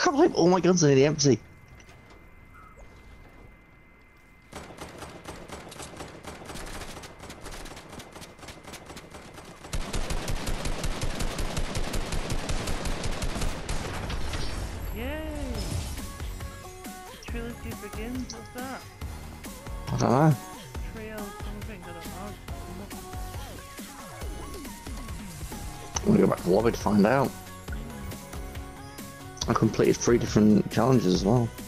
can't believe all my guns are nearly empty. Yay! The trilogy begins, what's that? I don't know. Trio something, I don't know. I'm gonna go back to the lobby to find out. I completed 3 different challenges as well.